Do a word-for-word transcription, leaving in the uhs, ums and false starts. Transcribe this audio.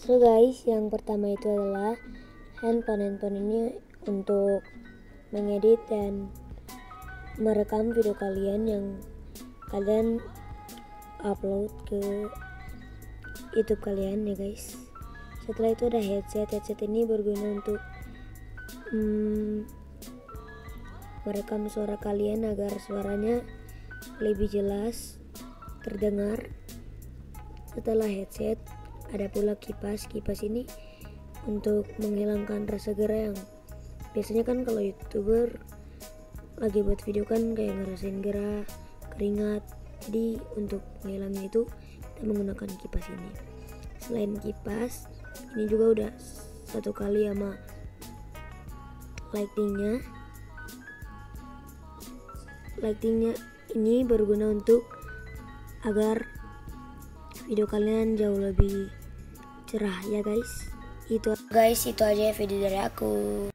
So guys, yang pertama itu adalah handphone. Handphone ini untuk mengedit dan merekam video kalian yang kalian upload ke YouTube kalian ya guys. Setelah itu ada headset. Headset ini berguna untuk hmm, merekam suara kalian agar suaranya lebih jelas terdengar. Setelah headset ada pula kipas. Kipas ini untuk menghilangkan rasa gerah yang biasanya kan kalau youtuber lagi buat video kan kayak ngerasain gerah, keringat. Jadi untuk menghilangnya itu kita menggunakan kipas ini. Selain kipas, ini juga udah satu kali sama lightingnya. Lightingnya ini berguna untuk agar video kalian jauh lebih cerah ya guys. Itu guys, itu aja video dari aku.